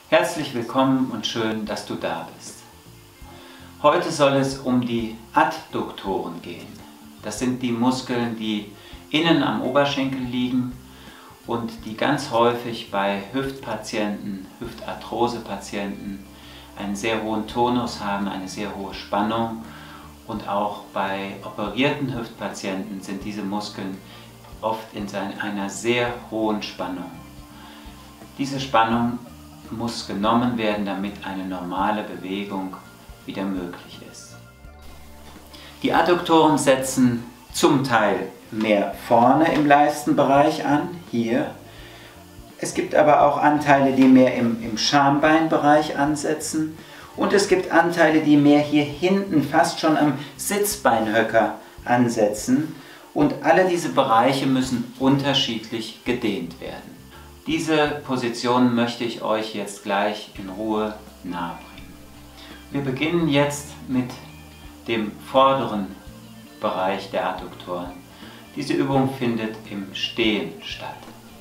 Herzlich willkommen und schön, dass du da bist. Heute soll es um die Adduktoren gehen. Das sind die Muskeln, die innen am Oberschenkel liegen und die ganz häufig bei Hüftpatienten, Hüftarthrosepatienten einen sehr hohen Tonus haben, eine sehr hohe Spannung, und auch bei operierten Hüftpatienten sind diese Muskeln oft in einer sehr hohen Spannung. Diese Spannung muss genommen werden, damit eine normale Bewegung wieder möglich ist. Die Adduktoren setzen zum Teil mehr vorne im Leistenbereich an, hier. Es gibt aber auch Anteile, die mehr im Schambeinbereich ansetzen, und es gibt Anteile, die mehr hier hinten, fast schon am Sitzbeinhöcker ansetzen, und alle diese Bereiche müssen unterschiedlich gedehnt werden. Diese Position möchte ich euch jetzt gleich in Ruhe nahebringen. Wir beginnen jetzt mit dem vorderen Bereich der Adduktoren. Diese Übung findet im Stehen statt.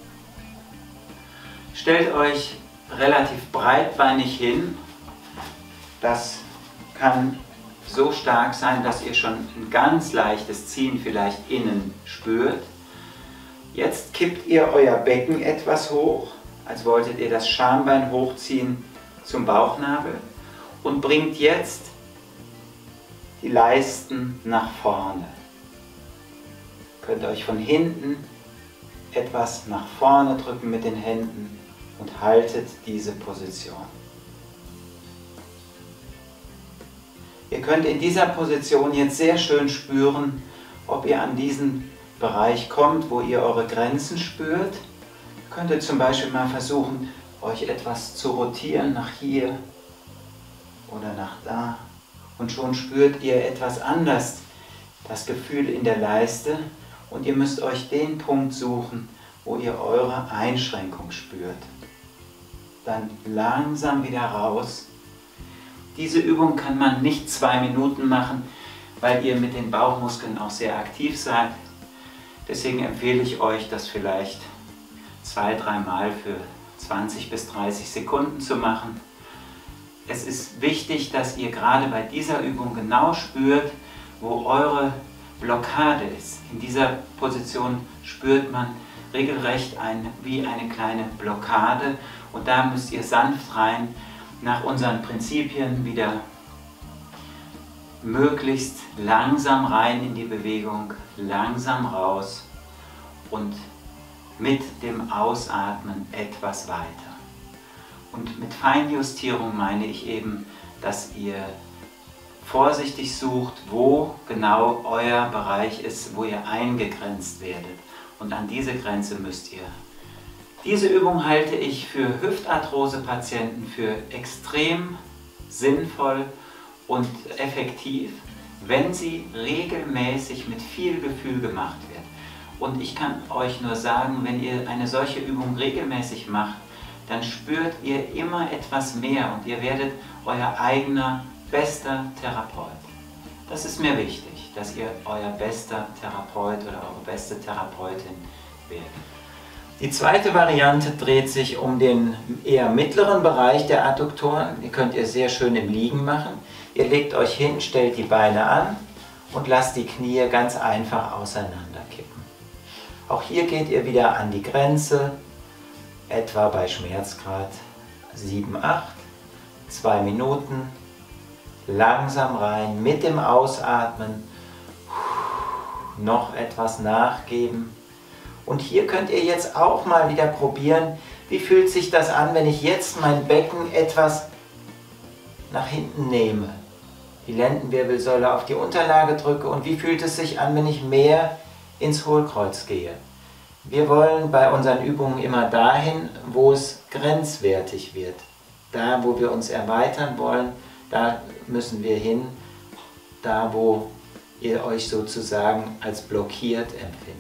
Stellt euch relativ breitbeinig hin. Das kann so stark sein, dass ihr schon ein ganz leichtes Ziehen vielleicht innen spürt. Jetzt kippt ihr euer Becken etwas hoch, als wolltet ihr das Schambein hochziehen zum Bauchnabel, und bringt jetzt die Leisten nach vorne. Ihr könnt euch von hinten etwas nach vorne drücken mit den Händen und haltet diese Position. Ihr könnt in dieser Position jetzt sehr schön spüren, ob ihr an diesen Bereich kommt, wo ihr eure Grenzen spürt. Ihr könntet zum Beispiel mal versuchen, euch etwas zu rotieren nach hier oder nach da, und schon spürt ihr etwas anders das Gefühl in der Leiste, und ihr müsst euch den Punkt suchen, wo ihr eure Einschränkung spürt. Dann langsam wieder raus. Diese Übung kann man nicht 2 Minuten machen, weil ihr mit den Bauchmuskeln auch sehr aktiv seid. Deswegen empfehle ich euch, das vielleicht 2-3 Mal für 20 bis 30 Sekunden zu machen. Es ist wichtig, dass ihr gerade bei dieser Übung genau spürt, wo eure Blockade ist. In dieser Position spürt man regelrecht wie eine kleine Blockade, und da müsst ihr sanft rein, nach unseren Prinzipien wieder möglichst langsam rein in die Bewegung, langsam raus und mit dem Ausatmen etwas weiter. Und mit Feinjustierung meine ich eben, dass ihr vorsichtig sucht, wo genau euer Bereich ist, wo ihr eingegrenzt werdet. Und an diese Grenze müsst ihr. Diese Übung halte ich für Hüftarthrose-Patienten für extrem sinnvoll und effektiv, wenn sie regelmäßig mit viel Gefühl gemacht wird. Und ich kann euch nur sagen, wenn ihr eine solche Übung regelmäßig macht, dann spürt ihr immer etwas mehr und ihr werdet euer eigener bester Therapeut. Das ist mir wichtig, dass ihr euer bester Therapeut oder eure beste Therapeutin werdet. Die zweite Variante dreht sich um den eher mittleren Bereich der Adduktoren. Die könnt ihr sehr schön im Liegen machen. Ihr legt euch hin, stellt die Beine an und lasst die Knie ganz einfach auseinanderkippen. Auch hier geht ihr wieder an die Grenze, etwa bei Schmerzgrad 7, 8, 2 Minuten, langsam rein, mit dem Ausatmen, noch etwas nachgeben. Und hier könnt ihr jetzt auch mal wieder probieren, wie fühlt sich das an, wenn ich jetzt mein Becken etwas nach hinten nehme, die Lendenwirbelsäule auf die Unterlage drücke, und wie fühlt es sich an, wenn ich mehr ins Hohlkreuz gehe. Wir wollen bei unseren Übungen immer dahin, wo es grenzwertig wird. Da, wo wir uns erweitern wollen, da müssen wir hin, da, wo ihr euch sozusagen als blockiert empfindet.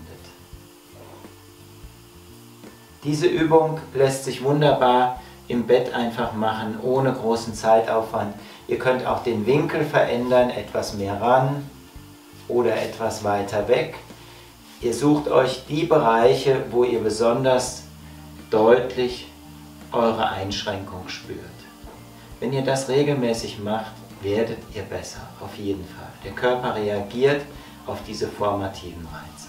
Diese Übung lässt sich wunderbar im Bett einfach machen, ohne großen Zeitaufwand. Ihr könnt auch den Winkel verändern, etwas mehr ran oder etwas weiter weg. Ihr sucht euch die Bereiche, wo ihr besonders deutlich eure Einschränkung spürt. Wenn ihr das regelmäßig macht, werdet ihr besser, auf jeden Fall. Der Körper reagiert auf diese formativen Reize.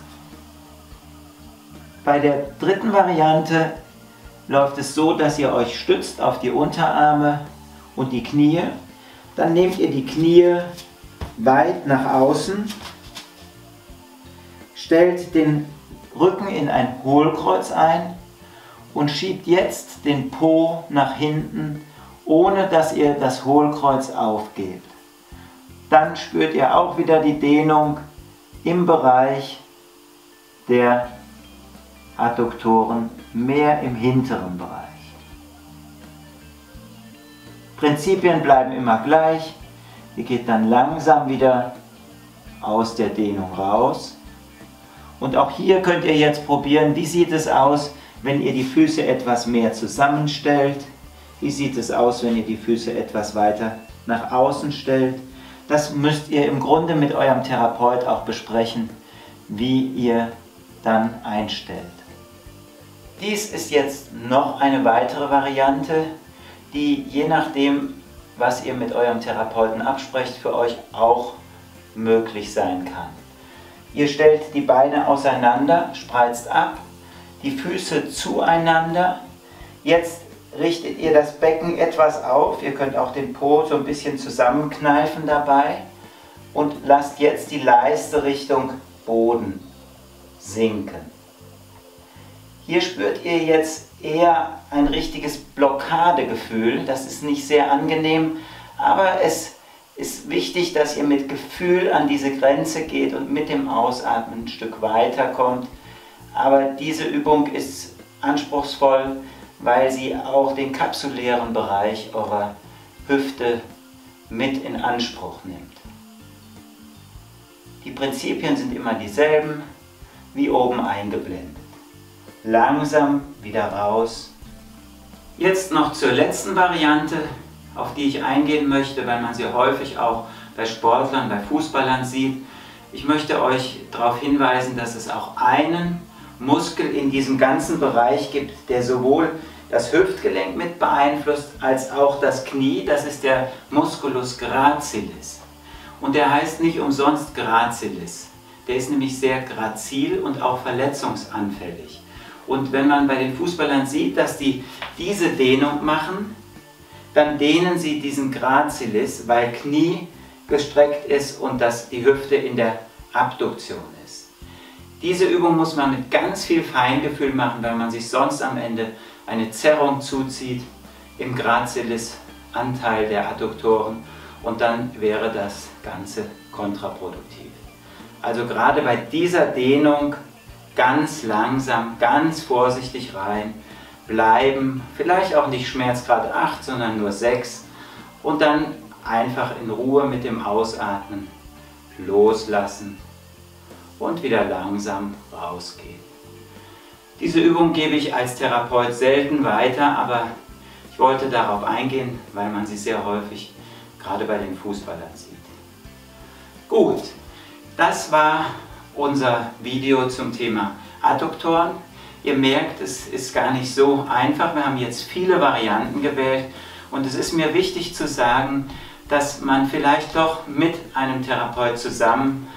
Bei der dritten Variante läuft es so, dass ihr euch stützt auf die Unterarme und die Knie. Dann nehmt ihr die Knie weit nach außen, stellt den Rücken in ein Hohlkreuz ein und schiebt jetzt den Po nach hinten, ohne dass ihr das Hohlkreuz aufgebt. Dann spürt ihr auch wieder die Dehnung im Bereich der Adduktoren, mehr im hinteren Bereich. Prinzipien bleiben immer gleich. Ihr geht dann langsam wieder aus der Dehnung raus. Und auch hier könnt ihr jetzt probieren, wie sieht es aus, wenn ihr die Füße etwas mehr zusammenstellt. Wie sieht es aus, wenn ihr die Füße etwas weiter nach außen stellt. Das müsst ihr im Grunde mit eurem Therapeut auch besprechen, wie ihr dann einstellt. Dies ist jetzt noch eine weitere Variante, die je nachdem, was ihr mit eurem Therapeuten absprecht, für euch auch möglich sein kann. Ihr stellt die Beine auseinander, spreizt ab, die Füße zueinander. Jetzt richtet ihr das Becken etwas auf, ihr könnt auch den Po so ein bisschen zusammenkneifen dabei und lasst jetzt die Leiste Richtung Boden sinken. Hier spürt ihr jetzt eher ein richtiges Blockadegefühl, das ist nicht sehr angenehm, aber es ist wichtig, dass ihr mit Gefühl an diese Grenze geht und mit dem Ausatmen ein Stück weiterkommt. Aber diese Übung ist anspruchsvoll, weil sie auch den kapsulären Bereich eurer Hüfte mit in Anspruch nimmt. Die Prinzipien sind immer dieselben, wie oben eingeblendet. Langsam wieder raus. Jetzt noch zur letzten Variante, auf die ich eingehen möchte, weil man sie häufig auch bei Sportlern, bei Fußballern sieht. Ich möchte euch darauf hinweisen, dass es auch einen Muskel in diesem ganzen Bereich gibt, der sowohl das Hüftgelenk mit beeinflusst, als auch das Knie. Das ist der Musculus gracilis. Und der heißt nicht umsonst gracilis. Der ist nämlich sehr grazil und auch verletzungsanfällig. Und wenn man bei den Fußballern sieht, dass die diese Dehnung machen, dann dehnen sie diesen Gracilis, weil Knie gestreckt ist und dass die Hüfte in der Abduktion ist. Diese Übung muss man mit ganz viel Feingefühl machen, weil man sich sonst am Ende eine Zerrung zuzieht im Gracilis-Anteil der Adduktoren und dann wäre das Ganze kontraproduktiv. Also gerade bei dieser Dehnung ganz langsam, ganz vorsichtig rein, bleiben, vielleicht auch nicht Schmerzgrad 8, sondern nur 6 und dann einfach in Ruhe mit dem Ausatmen loslassen und wieder langsam rausgehen. Diese Übung gebe ich als Therapeut selten weiter, aber ich wollte darauf eingehen, weil man sie sehr häufig gerade bei den Fußballern sieht. Gut, das war unser Video zum Thema Adduktoren. Ihr merkt, es ist gar nicht so einfach. Wir haben jetzt viele Varianten gewählt und es ist mir wichtig zu sagen, dass man vielleicht doch mit einem Therapeut zusammen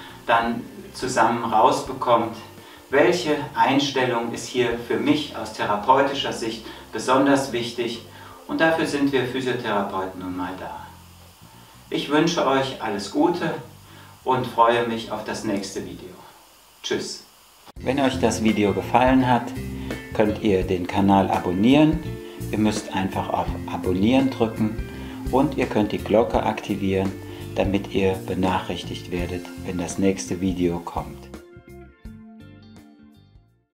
rausbekommt, welche Einstellung ist hier für mich aus therapeutischer Sicht besonders wichtig und dafür sind wir Physiotherapeuten nun mal da. Ich wünsche euch alles Gute und freue mich auf das nächste Video. Tschüss! Wenn euch das Video gefallen hat, könnt ihr den Kanal abonnieren. Ihr müsst einfach auf Abonnieren drücken und ihr könnt die Glocke aktivieren, damit ihr benachrichtigt werdet, wenn das nächste Video kommt.